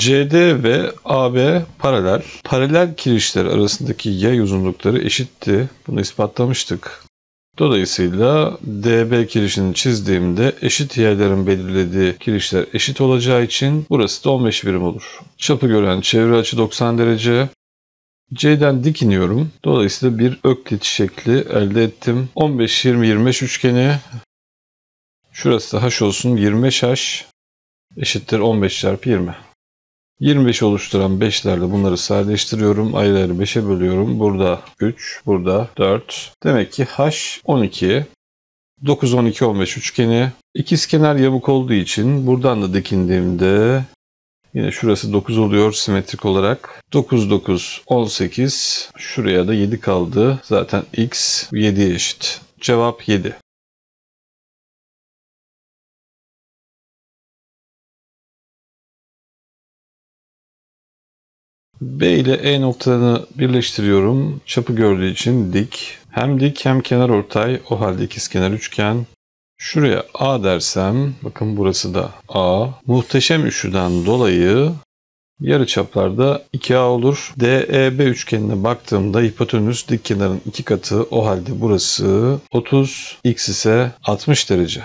CD ve AB paralel. Paralel kirişler arasındaki yay uzunlukları eşitti. Bunu ispatlamıştık. Dolayısıyla DB kirişini çizdiğimde eşit yayların belirlediği kirişler eşit olacağı için burası da 15 birim olur. Çapı gören çevre açı 90 derece. C'den dik iniyorum. Dolayısıyla bir öklit şekli elde ettim. 15-20-25 üçgeni. Şurası da h olsun. 25h eşittir 15 çarpı 20. 25 oluşturan 5'lerle bunları sadeleştiriyorum. Ayrı ayrı 5'e bölüyorum. Burada 3, burada 4. Demek ki h 12. 9, 12, 15 üçgeni. İkizkenar yamuk olduğu için buradan da dikindiğimde yine şurası 9 oluyor simetrik olarak. 9, 9, 18. Şuraya da 7 kaldı. Zaten x 7'ye eşit. Cevap 7. B ile E noktalarını birleştiriyorum. Çapı gördüğü için dik. Hem dik hem kenarortay. O halde ikizkenar üçgen. Şuraya A dersem, bakın burası da A. Muhteşem üçlüden dolayı yarıçaplarda 2A olur. DEB üçgenine baktığımda hipotenüs dik kenarın 2 katı. O halde burası 30, x ise 60 derece.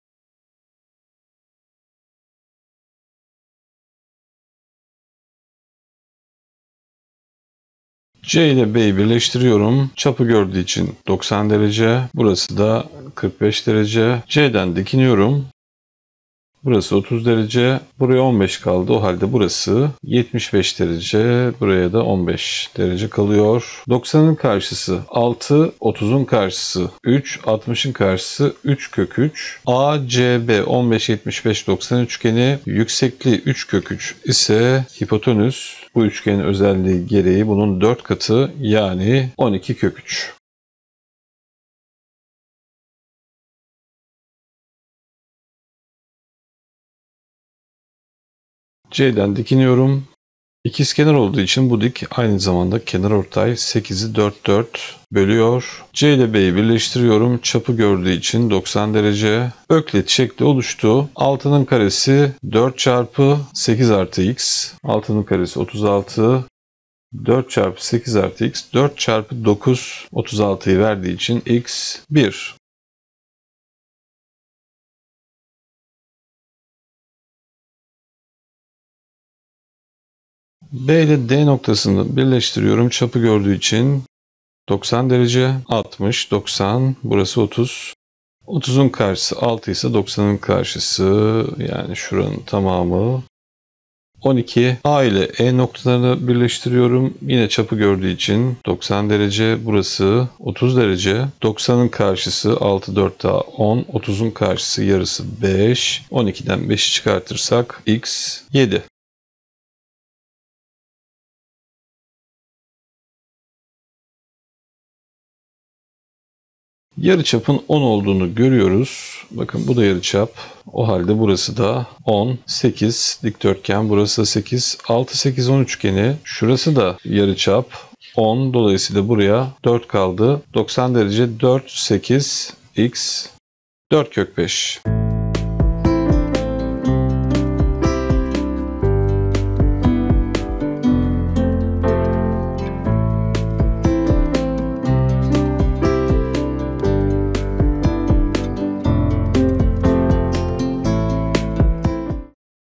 C ile B'yi birleştiriyorum. Çapı gördüğü için 90 derece. Burası da 45 derece. C'den dikiniyorum. Burası 30 derece. Buraya 15 kaldı. O halde burası 75 derece. Buraya da 15 derece kalıyor. 90'ın karşısı 6, 30'un karşısı 3, 60'ın karşısı 3 kök 3. ACB 15, 75, 90 üçgeni yüksekliği 3 kök 3 ise hipotenüs bu üçgenin özelliği gereği bunun 4 katı yani 12 kök 3. C'den dikiniyorum. İkizkenar olduğu için bu dik aynı zamanda kenarortay 8'i 4 4 bölüyor. C ile B'yi birleştiriyorum. Çapı gördüğü için 90 derece. Öklit şekli oluştu. 6'nın karesi 4 çarpı 8 artı x. 6'nın karesi 36. 4 çarpı 8 artı x. 4 çarpı 9 36'yı verdiği için x 1. B ile D noktasını birleştiriyorum. Çapı gördüğü için 90 derece, 60, 90, burası 30. 30'un karşısı 6 ise 90'ın karşısı yani şuranın tamamı 12. A ile E noktalarını birleştiriyorum. Yine çapı gördüğü için 90 derece, burası 30 derece. 90'ın karşısı 6, 4 daha 10. 30'un karşısı yarısı 5. 12'den 5'i çıkartırsak x 7. Yarıçapın 10 olduğunu görüyoruz. Bakın bu da yarıçap. O halde burası da 10, 8 dikdörtgen. Burası da 8, 6, 8, 10 üçgeni. Şurası da yarıçap 10. Dolayısıyla buraya 4 kaldı. 90 derece 4, 8, x 4 kök 5.